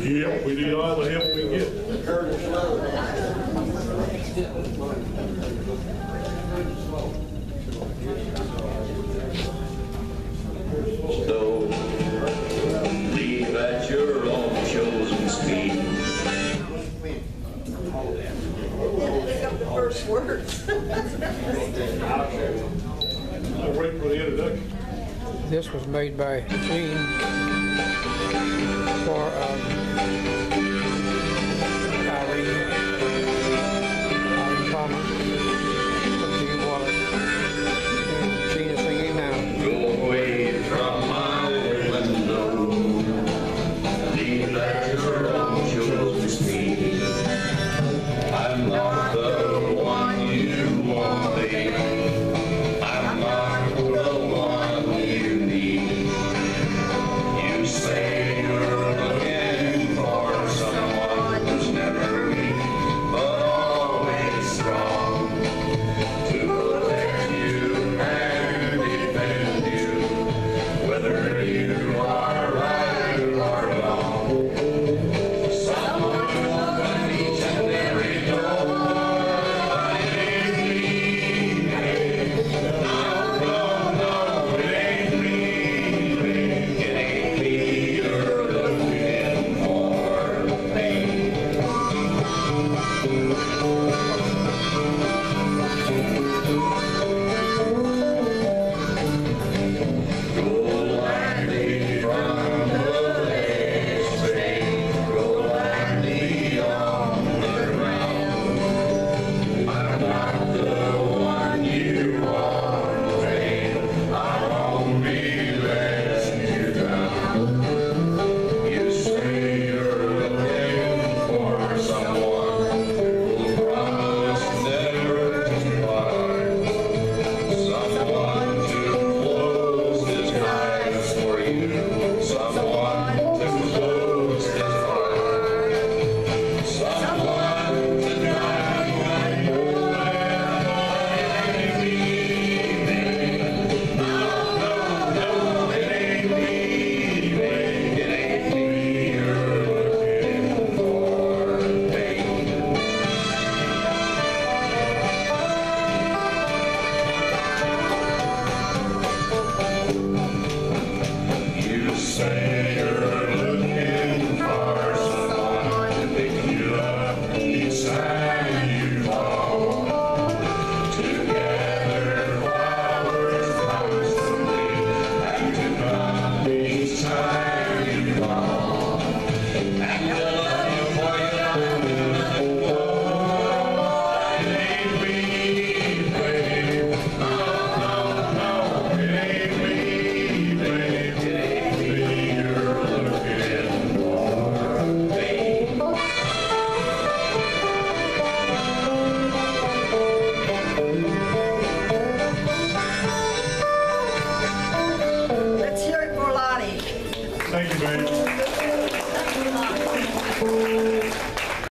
Yep, we need all the help we can get. So, leave at your own chosen speed. Pick up the first words. I'll wait for the introduction. This was made by Gene for Irene Palmer from Gene Wallett. And Gene is singing now. Go away from my window. Leave at your own chosen speed. I'm not the one you wanted. I'm not the one you need. You say you're looking for someone who's never weak, but always strong, to protect you and defend you, whether you are right or wrong. Someone who'll open each and every door, but it ain't me, babe. No, it ain't me, babe. It ain't me you're looking for, babe. Go lightly from the ledge, babe. Go lightly on the ground. I'm not the one you want, babe. I won't be letting you down. You say you're looking for someone who'll promise never to part, someone to close his eyes for you, someone to close his heart, someone to drive you away. It ain't me, babe. No, it ain't me, babe. It ain't me you're looking for, babe. You say you're looking for someone to pick you up each time you fall. Together, flowers constantly, and to come each time you fall. And to love you for your life. It ain't me, babe. No, it ain't me, babe. It ain't me you're looking for, babe. Let's hear it for Lottie. Thank you, baby. Thank you, Lottie.